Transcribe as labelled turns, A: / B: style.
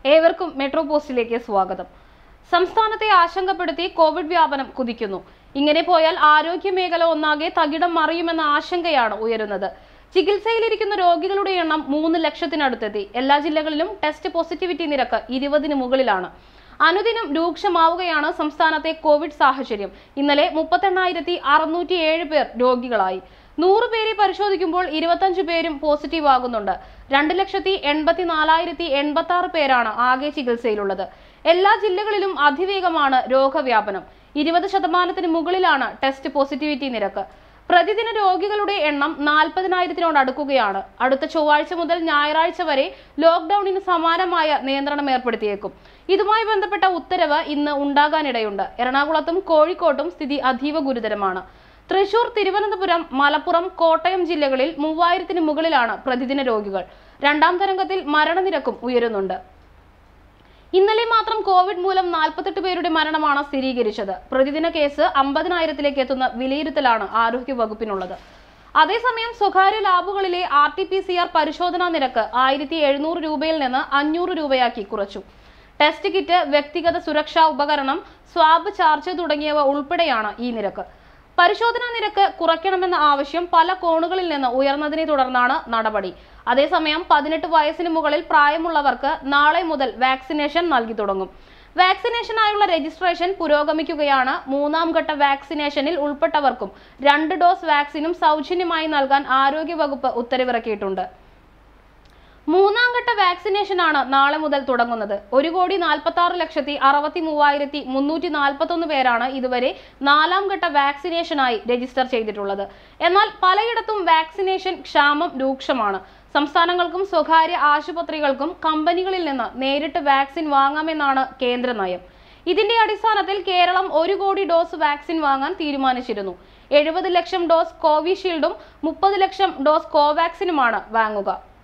A: ഏവർക്കും മെട്രോ പോസ്റ്റിലേക്ക് സ്വാഗതം. സംസ്ഥാനത്തെ ആശങ്കപ്പെടുത്തി കോവിഡ് വ്യാപനം കുതിക്കുന്നു. ഇങ്ങനെ പോയാൽ ആരോഗ്യ മേഖല ഒന്നാകെ തകിടം മറിയുമെന്ന ആശങ്കയാണ് ഉയരുന്നത്. ചികിത്സയിലിരിക്കുന്ന രോഗികളുടെ എണ്ണം 3 ലക്ഷത്തിനടുത്തെത്തി. എല്ലാ ജില്ലകളിലും ടെസ്റ്റ് പോസിറ്റിവിറ്റി നിരക്ക് 20-ന് മുകളിലാണ്. അനുദിനം രൂക്ഷമാവുകയാണ് സംസ്ഥാനത്തെ കോവിഡ് സാഹചര്യം. ഇന്നലെ 38,607 പേർ രോഗികളായി. 100 പേരെ പരിശോധിക്കുമ്പോൾ 25 പേരും പോസിറ്റീവ് ആകുന്നുണ്ട്. 2,84,086 പേരാണ് ആകെ ചികിത്സയിലുള്ളത്. എല്ലാ ജില്ലകളിലും അതിവേഗമാണ് രോഗവ്യാപനം. 20% മുകളിലാണ് ടെസ്റ്റ് പോസിറ്റിവിറ്റി നിരക്ക്. പ്രതിദിന രോഗികളുടെ എണ്ണം 40,000-നോട് അടുക്കുകയാണ്. അടുത്ത ചൊവ്വാഴ്ച മുതൽ ഞായറാഴ്ച വരെ ലോക്ക്ഡൌണിന് സമാനമായ നിയന്ത്രണം ഏർപ്പെടുത്തിയേക്കും. ഇതുമായി ബന്ധപ്പെട്ട ഉത്തരവ് ഇന്ന് ഉണ്ടാകാനിടയുണ്ട്. എറണാകുളത്തും കോഴിക്കോട്ടും സ്ഥിതി അതീവ ഗുരുതരമാണ്. തൃശൂർ, തിരുവനന്തപുരം, മലപ്പുറം, കോട്ടയം ജില്ലകളിൽ 3000-ന് മുകളിലാണ് പ്രതിദിന രോഗികൾ. രണ്ടാം തരംഗത്തിൽ മരണനിരക്കും ഉയരുന്നുണ്ട്. ഇന്നലെ മാത്രം കോവിഡ് മൂലം 48 പേരുടെ മരണമാണ് സ്ഥിരീകരിച്ചത്. പ്രതിദിന കേസ് 50,000-ലേക്ക് എത്തുന്ന വിലയിരുത്തലാണ് ആരോഗ്യ വകുപ്പിനുള്ളത്. അതേസമയം സ്വകാര്യ ലാബുകളിലെ RT-PCR പരിശോധനാ നിരക്ക് 1,700 രൂപയിൽ നിന്ന് 500 രൂപയാക്കി കുറച്ചു. ടെസ്റ്റ് കിറ്റ്, വ്യക്തിഗത സുരക്ഷാ ഉപകരണം, സ്വാബ് ചാർജ് തുടങ്ങിയവ ഉൾപ്പെടെയാണ് ഈ നിരക്ക്. പരിശോധനാ നിരക്ക് കുറയ്ക്കണമെന്ന ആവശ്യം പല കോണുകളിൽ നിന്ന് ഉയർന്നതിനെ തുടർന്നാണ് നടപടി. അതേസമയം 18 വയസ്സിന് മുകളിൽ പ്രായമുള്ളവർക്ക് നാളെ മുതൽ വാക്സിനേഷൻ നൽകി തുടങ്ങും. വാക്സിനേഷനായുള്ള രജിസ്ട്രേഷൻ പുരോഗമിക്കുകയാണ്. 3ാം ഘട്ട വാക്സിനേഷനിൽ ഉൾപ്പെട്ടവർക്കും 2 ഡോസ് വാക്സിനും സൗജന്യമായി നൽകാൻ ആരോഗ്യവകുപ്പ് ഉത്തരവിറക്കിയിട്ടുണ്ട്. 3ാം ഘട്ട വാക്സിനേഷനാണ് നാളെ മുതൽ തുടങ്ങുന്നത്. 1,46,63,341 പേരാണ് ഇതുവരെ 4ാം ഘട്ട വാക്സിനേഷനായി രജിസ്റ്റർ ചെയ്തിട്ടുള്ളത്. എന്നാൽ പലയിടത്തും വാക്സിനേഷൻ ക്ഷാമം രൂക്ഷമാണ്. സംസ്ഥാനങ്ങൾക്കും സ്വകാര്യ ആശുപത്രികൾക്കും കമ്പനികളിൽ നിന്ന് നേരിട്ട് വാക്സിൻ വാങ്ങാമെന്നാണ് കേന്ദ്ര നയം. ഇതിന്റെ അടിസ്ഥാനത്തിൽ കേരളം 1 കോടി ഡോസ് വാക്സിൻ വാങ്ങാൻ തീരുമാനിച്ചിരുന്നു. 70 ലക്ഷം ഡോസ് കോവിഷീൽഡും 30 ലക്ഷം ഡോസ് കോവാക്സിനുമാണ് വാങ്ങുക.